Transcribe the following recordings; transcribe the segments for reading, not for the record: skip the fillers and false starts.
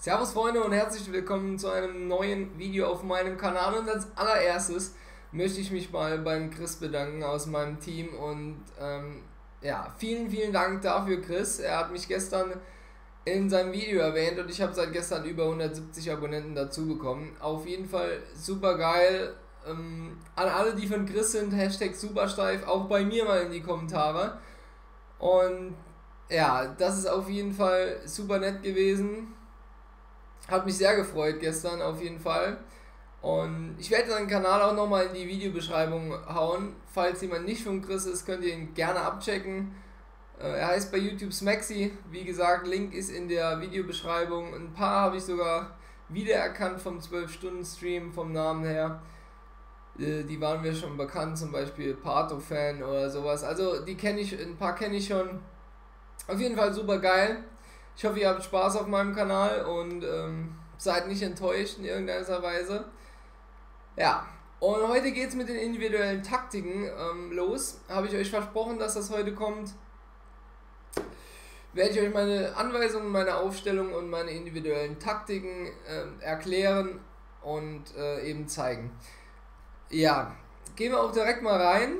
Servus Freunde und herzlich willkommen zu einem neuen Video auf meinem Kanal. Und als allererstes möchte ich mich mal beim Chris bedanken aus meinem Team und ja, vielen Dank dafür, Chris. Er hat mich gestern in seinem Video erwähnt und ich habe seit gestern über 170 Abonnenten dazu bekommen. Auf jeden Fall super geil. An alle, die von Chris sind, Hashtag Supersteif, auch bei mir mal in die Kommentare. Und ja, das ist auf jeden Fall super nett gewesen. Hat mich sehr gefreut gestern auf jeden Fall. Und ich werde seinen Kanal auch nochmal in die Videobeschreibung hauen. Falls jemand nicht von Chris ist, könnt ihr ihn gerne abchecken. Er heißt bei YouTube Smaxy. Wie gesagt, Link ist in der Videobeschreibung. Ein paar habe ich sogar wiedererkannt vom 12-Stunden-Stream vom Namen her. Die waren mir schon bekannt, zum Beispiel Pato-Fan oder sowas. Also die kenne ich, ein paar kenne ich schon. Auf jeden Fall super geil. Ich hoffe, ihr habt Spaß auf meinem Kanal und seid nicht enttäuscht in irgendeiner Weise. Ja, und heute geht es mit den individuellen Taktiken los. Habe ich euch versprochen, dass das heute kommt. Werde ich euch meine Anweisungen, meine Aufstellung und meine individuellen Taktiken erklären und eben zeigen. Ja, gehen wir auch direkt mal rein.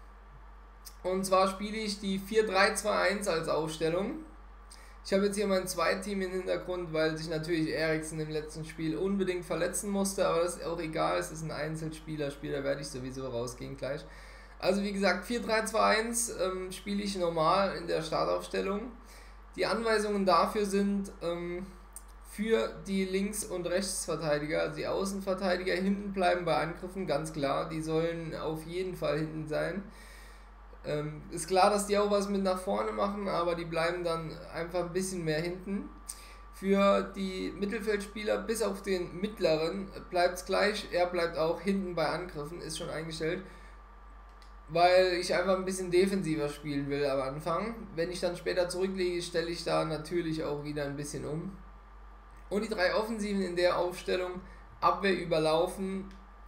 Und zwar spiele ich die 4-3-2-1 als Aufstellung. Ich habe jetzt hier mein Zweiteam im Hintergrund, weil sich natürlich Eriksen im letzten Spiel unbedingt verletzen musste, aber das ist auch egal, es ist ein Einzelspieler-Spiel, da werde ich sowieso rausgehen gleich. Also wie gesagt, 4-3-2-1 spiele ich normal in der Startaufstellung. Die Anweisungen dafür sind für die Links- und Rechtsverteidiger, also die Außenverteidiger hinten bleiben bei Angriffen, ganz klar, die sollen auf jeden Fall hinten sein. Ist klar, dass die auch was mit nach vorne machen, aber die bleiben dann einfach ein bisschen mehr hinten. Für die Mittelfeldspieler bis auf den mittleren bleibt es gleich, er bleibt auch hinten bei Angriffen, ist schon eingestellt, weil ich einfach ein bisschen defensiver spielen will am Anfang. Wenn ich dann später zurücklege, stelle ich da natürlich auch wieder ein bisschen um. Und die drei Offensiven in der Aufstellung, Abwehr überlaufen,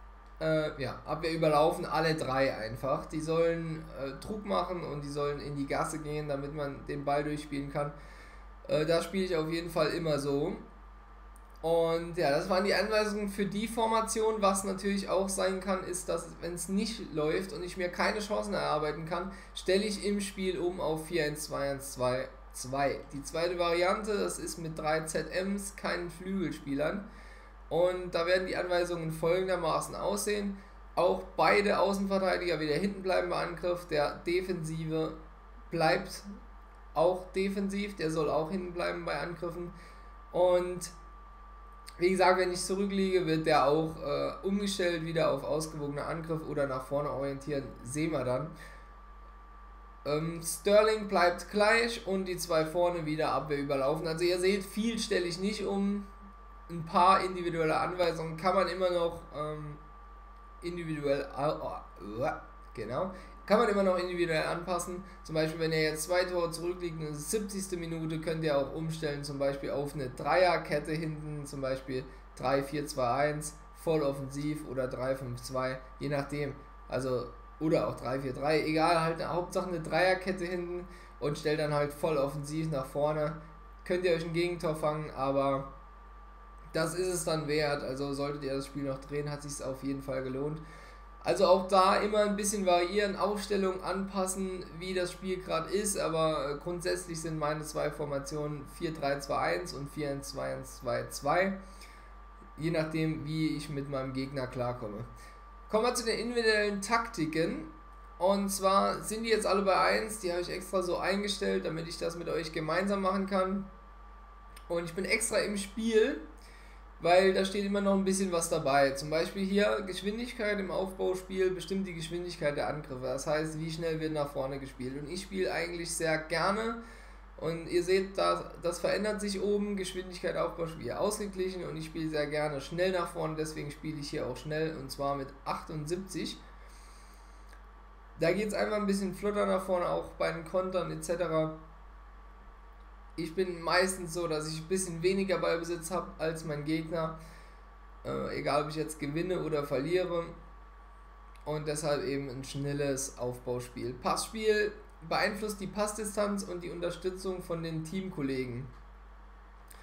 alle drei einfach. Die sollen Druck machen und die sollen in die Gasse gehen, damit man den Ball durchspielen kann. Da spiele ich auf jeden Fall immer so. Und ja, das waren die Anweisungen für die Formation. Was natürlich auch sein kann, ist, dass wenn es nicht läuft und ich mir keine Chancen erarbeiten kann, stelle ich im Spiel um auf 4-1-2-1-2-2. Die zweite Variante, das ist mit 3 ZMs, keinen Flügelspielern. Und da werden die Anweisungen folgendermaßen aussehen. Auch beide Außenverteidiger wieder hinten bleiben bei Angriff. Der Defensive bleibt auch defensiv, der soll auch hinten bleiben bei Angriffen. Und wie gesagt, wenn ich zurückliege, wird der auch umgestellt wieder auf ausgewogener Angriff oder nach vorne orientieren. Sehen wir dann. Sterling bleibt gleich und die zwei vorne wieder Abwehr überlaufen. Also ihr seht, viel stelle ich nicht um. Ein paar individuelle Anweisungen kann man immer noch individuell anpassen. Zum Beispiel, wenn ihr jetzt 2 Tore zurückliegt in der 70. Minute, könnt ihr auch umstellen, zum Beispiel auf eine Dreierkette hinten, zum Beispiel 3-4-2-1, voll offensiv oder 3-5-2, je nachdem. Also, oder auch 3-4-3, egal, halt Hauptsache eine Dreierkette hinten und stellt dann halt voll offensiv nach vorne. Könnt ihr euch ein Gegentor fangen, aber das ist es dann wert. Also solltet ihr das Spiel noch drehen, hat sich es auf jeden Fall gelohnt. Also auch da immer ein bisschen variieren, Aufstellung anpassen, wie das Spiel gerade ist, aber grundsätzlich sind meine zwei Formationen 4-3-2-1 und 4-1-2-1-2-2, je nachdem wie ich mit meinem Gegner klarkomme. Kommen wir zu den individuellen Taktiken. Und zwar sind die jetzt alle bei 1, die habe ich extra so eingestellt, damit ich das mit euch gemeinsam machen kann. Und ich bin extra im Spiel, weil da steht immer noch ein bisschen was dabei. Zum Beispiel hier Geschwindigkeit im Aufbauspiel bestimmt die Geschwindigkeit der Angriffe. Das heißt, wie schnell wird nach vorne gespielt. Und ich spiele eigentlich sehr gerne. Und ihr seht, das verändert sich oben. Geschwindigkeit, Aufbauspiel ausgeglichen. Und ich spiele sehr gerne schnell nach vorne. Deswegen spiele ich hier auch schnell. Und zwar mit 78. Da geht es einfach ein bisschen flotter nach vorne, auch bei den Kontern etc. Ich bin meistens so, dass ich ein bisschen weniger Ballbesitz habe als mein Gegner, egal ob ich jetzt gewinne oder verliere, und deshalb eben ein schnelles Aufbauspiel. Passspiel beeinflusst die Passdistanz und die Unterstützung von den Teamkollegen.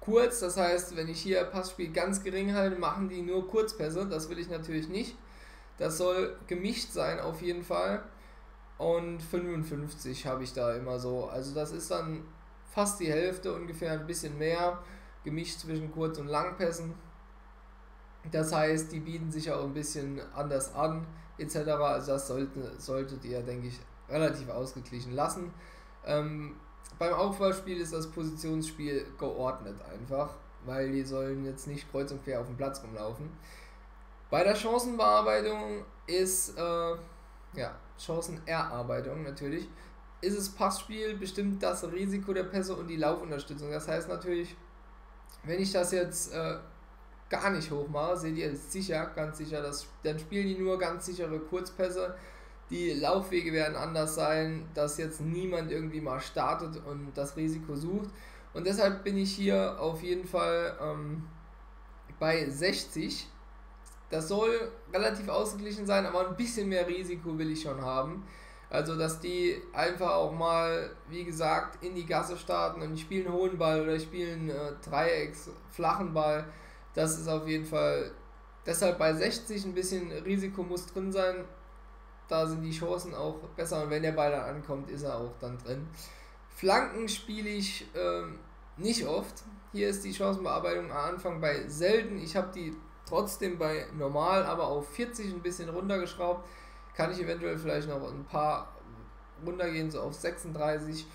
kurz, das heißt, wenn ich hier Passspiel ganz gering halte, machen die nur Kurzpässe, das will ich natürlich nicht. Das soll gemischt sein auf jeden Fall. Und 55 habe ich da immer so. Also das ist dann fast die Hälfte, ungefähr ein bisschen mehr, gemischt zwischen Kurz- und Langpässen. Das heißt, die bieten sich auch ein bisschen anders an, etc. Also das solltet ihr, denke ich, relativ ausgeglichen lassen. Beim Aufbauspiel ist das Positionsspiel geordnet einfach, weil die sollen jetzt nicht kreuz und quer auf dem Platz rumlaufen. Bei der Chancenbearbeitung ist, Chancenerarbeitung natürlich, ist es Passspiel bestimmt das Risiko der Pässe und die Laufunterstützung. Das heißt natürlich, wenn ich das jetzt gar nicht hoch mache, seht ihr sicher, ganz sicher, dann spielen die nur ganz sichere Kurzpässe. Die Laufwege werden anders sein, dass jetzt niemand irgendwie mal startet und das Risiko sucht. Und deshalb bin ich hier auf jeden Fall bei 60. Das soll relativ ausgeglichen sein, aber ein bisschen mehr Risiko will ich schon haben. Also, dass die einfach auch mal, wie gesagt, in die Gasse starten und die spielen hohen Ball oder spielen Dreiecks, flachen Ball. Das ist auf jeden Fall, deshalb bei 60 ein bisschen Risiko muss drin sein. Da sind die Chancen auch besser und wenn der Ball dann ankommt, ist er auch dann drin. Flanken spiele ich nicht oft. Hier ist die Chancenbearbeitung am Anfang bei selten. Ich habe die trotzdem bei normal, aber auf 40 ein bisschen runtergeschraubt. Kann ich eventuell vielleicht noch ein paar runtergehen, so auf 36.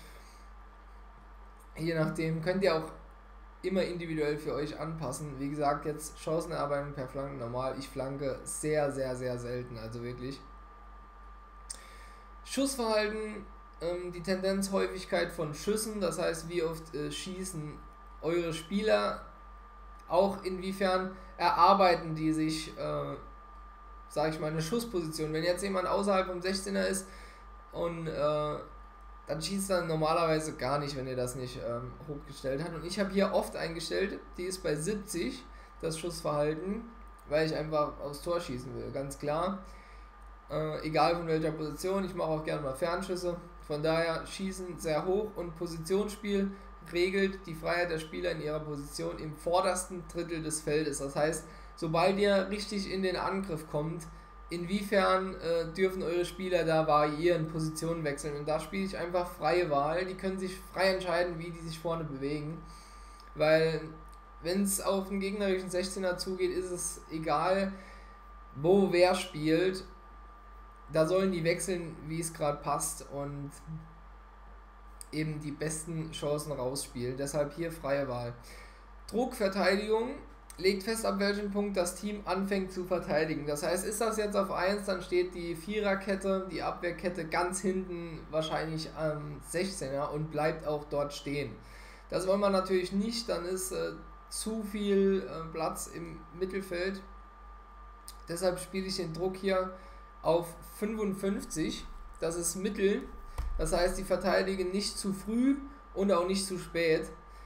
Je nachdem könnt ihr auch immer individuell für euch anpassen. Wie gesagt, jetzt Chancenerarbeitung per Flanken normal. Ich flanke sehr, sehr, sehr selten, also wirklich. Schussverhalten, die Tendenzhäufigkeit von Schüssen, das heißt, wie oft schießen eure Spieler, auch inwiefern erarbeiten die sich, sage ich mal, eine Schussposition. Wenn jetzt jemand außerhalb vom 16er ist und dann schießt er normalerweise gar nicht, wenn ihr das nicht hochgestellt habt. Und ich habe hier oft eingestellt, die ist bei 70, das Schussverhalten, weil ich einfach aufs Tor schießen will, ganz klar. Egal von welcher Position, ich mache auch gerne mal Fernschüsse. Von daher Schießen sehr hoch und Positionsspiel regelt die Freiheit der Spieler in ihrer Position im vordersten Drittel des Feldes. Das heißt, sobald ihr richtig in den Angriff kommt, inwiefern dürfen eure Spieler da variieren, Positionen wechseln. Und da spiele ich einfach freie Wahl. Die können sich frei entscheiden, wie die sich vorne bewegen. Weil wenn es auf den gegnerischen 16er zugeht, ist es egal, wo wer spielt. Da sollen die wechseln, wie es gerade passt und eben die besten Chancen rausspielen. Deshalb hier freie Wahl. Druckverteidigung legt fest, ab welchem Punkt das Team anfängt zu verteidigen. Das heißt, ist das jetzt auf 1, dann steht die Viererkette, die Abwehrkette ganz hinten wahrscheinlich am 16er und bleibt auch dort stehen. Das wollen wir natürlich nicht, dann ist zu viel Platz im Mittelfeld. Deshalb spiele ich den Druck hier auf 55, das ist Mittel, das heißt, die verteidigen nicht zu früh und auch nicht zu spät.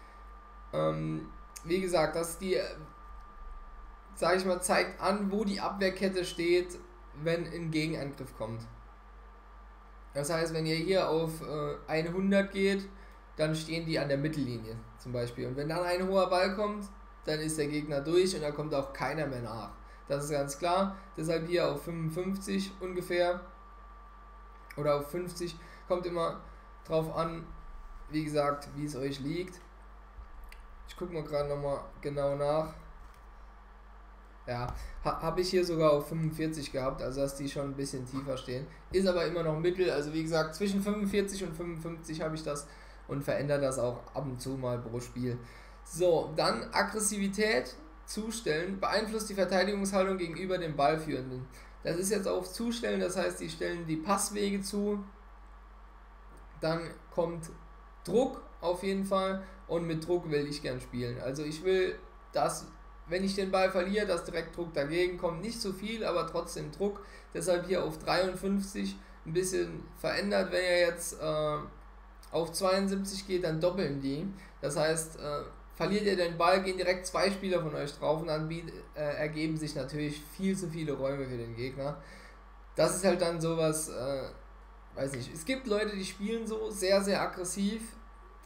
Wie gesagt, dass die, sage ich mal, zeigt an, wo die Abwehrkette steht, wenn ein Gegenangriff kommt. Das heißt, wenn ihr hier auf 100 geht, dann stehen die an der Mittellinie zum Beispiel. Und wenn dann ein hoher Ball kommt, dann ist der Gegner durch und da kommt auch keiner mehr nach. Das ist ganz klar, deshalb hier auf 55 ungefähr oder auf 50, kommt immer drauf an, wie gesagt, wie es euch liegt. Ich gucke mal gerade nochmal genau nach. Ja, habe ich hier sogar auf 45 gehabt, also dass die schon ein bisschen tiefer stehen. Ist aber immer noch Mittel, also wie gesagt, zwischen 45 und 55 habe ich das und verändere das auch ab und zu mal pro Spiel. So, dann Aggressivität. Zustellen beeinflusst die Verteidigungshaltung gegenüber dem Ballführenden. Das ist jetzt auf Zustellen, das heißt, die stellen die Passwege zu. Dann kommt Druck auf jeden Fall und mit Druck will ich gern spielen. Also ich will, dass, wenn ich den Ball verliere, dass direkt Druck dagegen kommt. Nicht so viel, aber trotzdem Druck. Deshalb hier auf 53 ein bisschen verändert. Wenn ihr jetzt auf 72 geht, dann doppeln die. Das heißt, verliert ihr den Ball, gehen direkt 2 Spieler von euch drauf und dann ergeben sich natürlich viel zu viele Räume für den Gegner. Das ist halt dann sowas, weiß nicht. Es gibt Leute, die spielen so sehr, sehr aggressiv,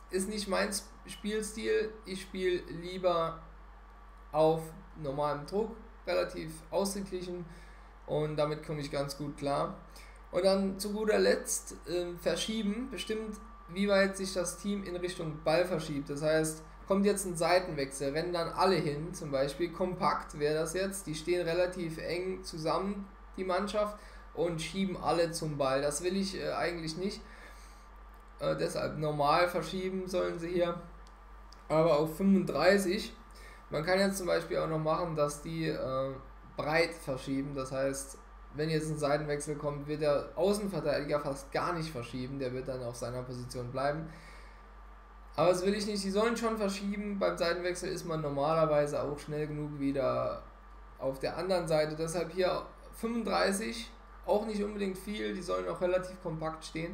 ist nicht mein Spielstil. Ich spiele lieber auf normalem Druck, relativ ausgeglichen, und damit komme ich ganz gut klar. Und dann zu guter Letzt verschieben, bestimmt wie weit sich das Team in Richtung Ball verschiebt. Das heißt, kommt jetzt ein Seitenwechsel, rennen dann alle hin, zum Beispiel kompakt wäre das jetzt, die stehen relativ eng zusammen, die Mannschaft, und schieben alle zum Ball. Das will ich eigentlich nicht. Deshalb normal verschieben sollen sie hier, aber auf 35. Man kann jetzt zum Beispiel auch noch machen, dass die breit verschieben. Das heißt, wenn jetzt ein Seitenwechsel kommt, wird der Außenverteidiger fast gar nicht verschieben. Der wird dann auf seiner Position bleiben. Aber das will ich nicht. Die sollen schon verschieben. Beim Seitenwechsel ist man normalerweise auch schnell genug wieder auf der anderen Seite. Deshalb hier 35. Auch nicht unbedingt viel. Die sollen auch relativ kompakt stehen.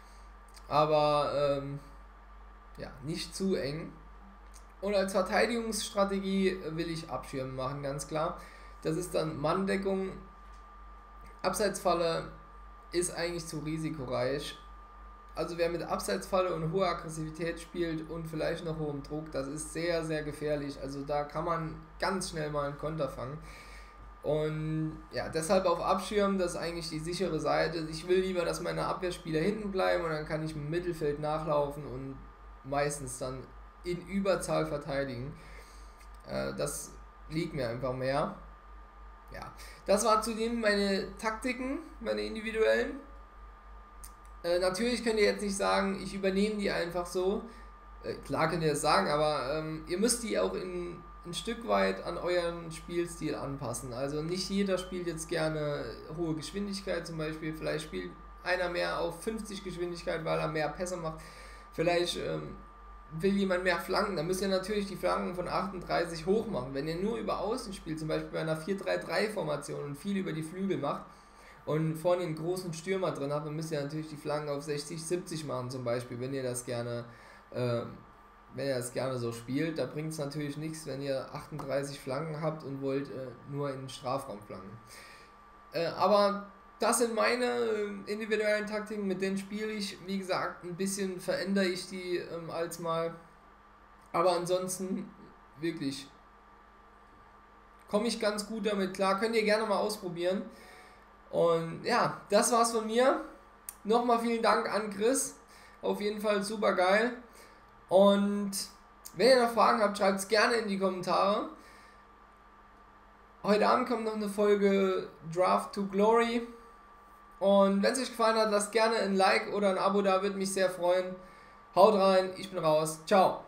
Aber ja, nicht zu eng. Und als Verteidigungsstrategie will ich Abschirmen machen, ganz klar. Das ist dann Manndeckung. Abseitsfalle ist eigentlich zu risikoreich. Also wer mit Abseitsfalle und hoher Aggressivität spielt und vielleicht noch hohem Druck, das ist sehr, sehr gefährlich. Also da kann man ganz schnell mal einen Konter fangen. Und ja, deshalb auf Abschirmen, das ist eigentlich die sichere Seite. Ich will lieber, dass meine Abwehrspieler hinten bleiben, und dann kann ich im Mittelfeld nachlaufen und meistens dann in Überzahl verteidigen. Das liegt mir einfach mehr. Ja, das war zudem meine Taktiken, meine individuellen. Natürlich könnt ihr jetzt nicht sagen, ich übernehme die einfach so. Klar könnt ihr das sagen, aber ihr müsst die auch ein Stück weit an euren Spielstil anpassen. Also nicht jeder spielt jetzt gerne hohe Geschwindigkeit zum Beispiel. Vielleicht spielt einer mehr auf 50 Geschwindigkeit, weil er mehr Pässe macht. Vielleicht will jemand mehr Flanken, dann müsst ihr natürlich die Flanken von 38 hoch machen. Wenn ihr nur über Außen spielt, zum Beispiel bei einer 4-3-3-Formation und viel über die Flügel macht und vorne einen großen Stürmer drin habt, dann müsst ihr natürlich die Flanken auf 60, 70 machen zum Beispiel, wenn ihr das gerne so spielt. Da bringt es natürlich nichts, wenn ihr 38 Flanken habt und wollt nur in den Strafraum flanken. Aber das sind meine individuellen Taktiken, mit denen spiele ich. Wie gesagt, ein bisschen verändere ich die als mal. Aber ansonsten wirklich komme ich ganz gut damit klar. Könnt ihr gerne mal ausprobieren. Und ja, das war's von mir. Nochmal vielen Dank an Chris. Auf jeden Fall super geil. Und wenn ihr noch Fragen habt, schreibt es gerne in die Kommentare. Heute Abend kommt noch eine Folge Draft to Glory. Und wenn es euch gefallen hat, lasst gerne ein Like oder ein Abo da, würde mich sehr freuen. Haut rein, ich bin raus. Ciao.